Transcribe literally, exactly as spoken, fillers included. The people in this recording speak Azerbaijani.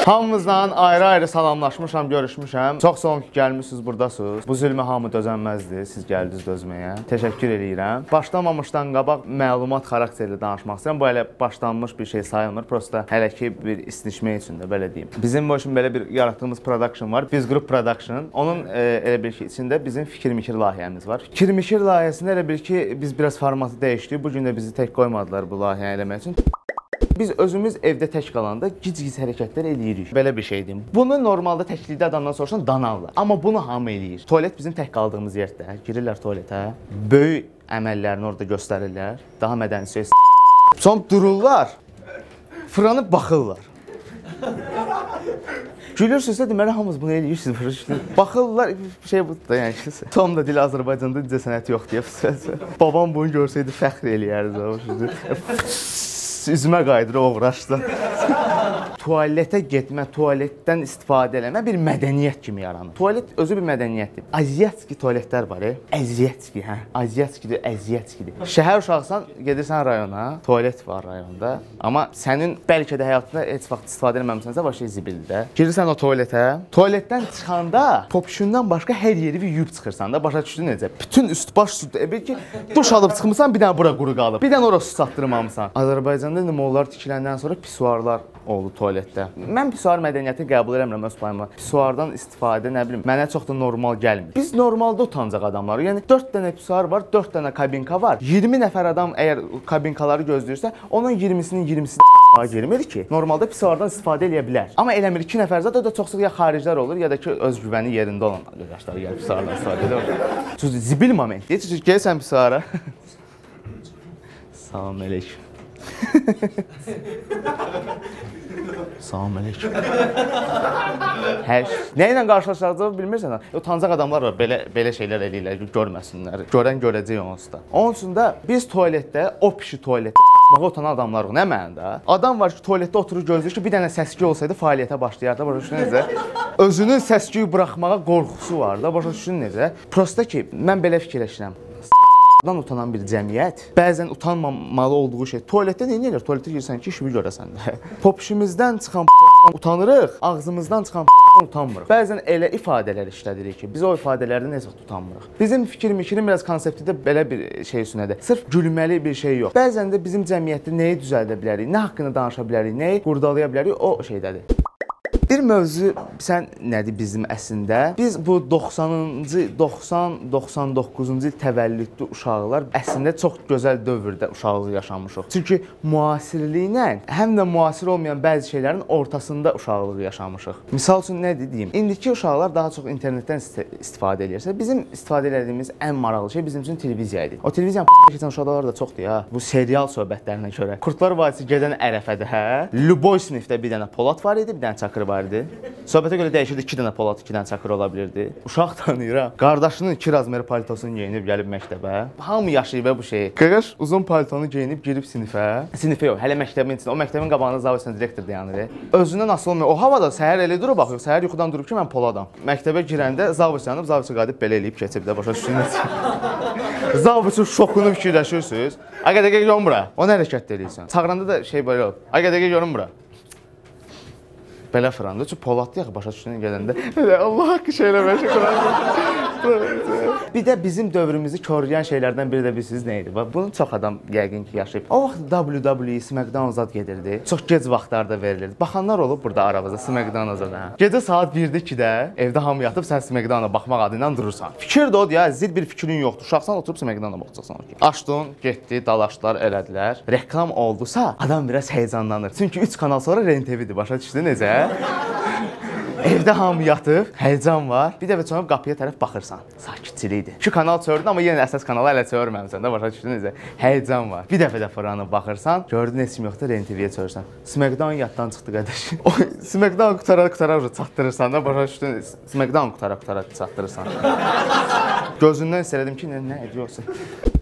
Hamımızdan ayrı-ayrı salamlaşmışam, görüşmüşəm. Çox sağ olun ki, gəlmişsiniz, buradasınız. Bu zülmə hamı dözənməzdir, siz gəldiniz dözməyə. Təşəkkür edirəm. Başlamamışdan qabaq məlumat xarakterli danışmaq istəyirəm. Bu hələ başlanmış bir şey sayılmır. Prosta hələ ki bir isnişmə üçün də belə deyim. Bizim bu üçün belə bir yaratdığımız production var. Biz Group Production. Onun e, elə bir ki, içində bizim fikir-mikir layihəmiz var. Fikir-mikir layihəsində elə bir ki, biz biraz formatı dəyişdik. Bu gün də bizi tək qoymadılar bu layihəni eləmək üçün. Biz özümüz evdə tək qalanda gic-gic hərəkətlər eləyirik. Belə bir şey deyim. Bunu normalda təklikdə adamdan soruşsan danarlar. Amma bunu hamı eləyir. Tualet bizim tək qaldığımız yerdə. Girirlər tualetə. Böyük əməllərini orada göstərirlər. Daha mədəni söz. Son dururlar. Fıranıb baxırlar. Gülürsünüzsə deməli hamımız bunu eləyirsiniz. Baxırlar şey budur da yəni ki. Tom da dil Azərbaycanda incə sənət yox deyə. Babam bunu görsəydi fəxr eləyərdi. Üzümə qayıdır o uğraşdı. Tualetə getmə, tualetdən istifadə eləmə bir mədəniyyət kimi yaranır. Tualet özü bir mədəniyyətdir. Aziyatski tualetlər var, Aziyatski, hə. Aziyatskidir, Aziyatskidir. Şəhər uşaqsan, gedirsən rayona, tualet var rayonda. Amma sənin bəlkə də həyatında heç vaxt istifadə eləməmisənsə, başqa zibildir də. Girirsən o tualetə, tualetdən çıxanda popşundan başqa hər yeri yuyub çıxırsan da, başa düşdün necə? Bütün üst baş su, bir ki, duş alıb çıxmısan, bir dənə bura quru qalıb. Bir dənə ora su çatdırmamısan. Azərbaycanda nümunlar tikiləndən sonra pisuarlar oldu tualetdə. Mən pisuar mədəniyyətini qəbul eləmirəm öz payıma. Pisuardan istifadə, nə bilim, mənə çox da normal gəlmir. Biz normalda utancaq adamlar. Yəni dörd dənə pisuar var, dörd dənə kabinka var. iyirmi nəfər adam əgər kabinkaları gözləyirsə, onun iyirmisinin iyirmisi girmir ki, normalda pisuardan istifadə eləyə bilər. Amma eləmir iki nəfər zət, o da çox sıx ya xariclər olur, ya da ki özgüvəni yerində olan qardaşlar gəlib pisuardan istifadə edir. Çünki zibil moment deyir. Gəlsən pisuara. Salam əleykum. Salam əleykum. Hər nə ilə qarşılaşacağını bilmirsən. Utancaq adamlar var, belə belə şeylər eləyirlər, görməsinlər. Görən görəcək onsuz da. Onun üçün də biz tualetdə, o pişi tualetdə mağa utanan adamlarıq, nə mənada? Adam var ki, tualetdə oturur gözləyir ki, bir dənə səs-küy olsaydı fəaliyyətə başlayardı. Başa düşdün necə? Özünün səs-küyü buraxmağa qorxusu var da, başa düşdün necə? Prosta ki, mən belə fikirləşirəm. Dan utanan bir cəmiyyət, bəzən utanmamalı olduğu şey, tualetdə nə edir? Tualetə girsən ki, işimi görəsən də. Popşimizdən çıxan utanırıq, ağzımızdan çıxan utanmırıq. Bəzən elə ifadələr işlədirik ki, biz o ifadələrdən heç vaxt utanmırıq. Bizim fikir-mikirin biraz konsepti də belə bir şey üstünədir. Sırf gülməli bir şey yox. Bəzən də bizim cəmiyyətdə nəyi düzəldə bilərik, nə haqqında danışa bilərik, nəyi qurdalaya bilərik, o şeydədir. Bir mövzu, sən nədir bizim əslində? Biz bu doxsanıncı, doxsan, doxsan doqquzuncu il təvəllüdlü uşaqlar əslində çox gözəl dövrdə uşaqlıq yaşamışıq. Çünki müasirliklə həm də müasir olmayan bəzi şeylərin ortasında uşaqlıq yaşamışıq. Misal üçün nə deyim? İndiki uşaqlar daha çox internetdən istifadə edirsə, bizim istifadə etdiyimiz ən maraqlı şey bizim üçün televiziya idi. O televiziyanın p***a keçən uşaqlar da çoxdur ya. Bu serial söhbətlərinə görə. Kurtlar Vadisi gedən ərəfədə, hə? Lüboy sinifdə bir dənə Polad var idi, bir dənə Çakır var. Söhbətə görə dəyişirdi, iki dənə Polad, iki dənə Çakır ola bilirdi. Uşaq tanıyır, qardaşının iki razmer paltosunu geyinib gəlib məktəbə. Hamı yaşayıb bu şeyi. Qırış uzun paltonu geyinib girib sinifə. Sinifə yox, hələ məktəbin içində. O məktəbin qabağında zavod direktor dayanır. Özündən asılı olmuyor. O havada səhər elə durub baxıyor. Səhər yuxudan durub ki, mən Poladam. Məktəbə girəndə zavod yanıb, zavod qayıdıb belə eləyib keçib də başa düşdünüz. Zavodun şokunu fikirləşirsiniz. Ay qədəqə görün bura. O nə hərəkət edirsən? Çağıranda da şey belə olub. Ay qədəqə görün bura. Belə fıranda, çünki Poladlı yaxı başa düşdüyünə gələndə Allah haqqı şeylə məşğul. Bir də bizim dövrümüzü korlayan şeylərdən biri də bilirsiniz nə idi? Bunu çox adam yəqin ki yaşayıb. O vaxt W W E, SmackDown zad gedirdi. Çox gec vaxtlarda verilirdi. Baxanlar olub burada aramızda SmackDown zad. Gecə saat birdə ikidə evdə hamı yatıb sən SmackDown-a baxmaq adıyla durursan. Fikir də o ya, zil bir fikrin yoxdur. Uşaqsan oturub SmackDown-a baxacaqsan. Açdın, getdi, dalaşdılar, elədilər. Reklam oldusa adam biraz heyecanlanır. Çünki üç kanal sonra R T V-dir. Başa düşdün necə? Evdə hamı yatıb, həyəcan var. Bir dəfə çönüb qapıya tərəf baxırsan. Sakitçilikdir. İki kanal çördün, amma yenə əsas kanalı hələ çörməmsən də, başa düşdün necə? Həyəcan var. Bir dəfə də fıranıb baxırsan, gördün heç kim yoxdur, R T V-yə çörsən. SmackDown yaddan çıxdı qardaş. SmackDown qutara-qutara çatdırırsan da, başa düşdün. SmackDown qutara-qutara çatdırırsan. Gözündən hiss elədim ki, nə edirsən?